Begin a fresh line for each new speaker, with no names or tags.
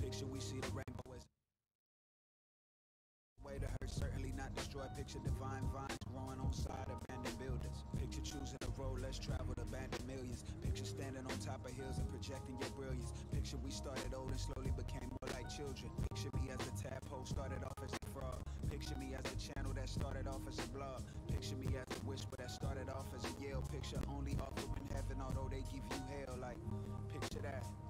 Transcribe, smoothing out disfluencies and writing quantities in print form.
Picture we see the rainbow as way to hurt, certainly not destroy. Picture divine vines growing on side abandoned buildings. Picture choosing a road less traveled, abandoned millions. Picture standing on top of hills and projecting your brilliance. Picture we started old and slowly became more like children. Picture me as a tadpole, started off as a frog. Picture me as a channel that started off as a blog. Picture me as a whisper that started off as a yell. Picture only offered in heaven, although they give you hell. Like, picture that.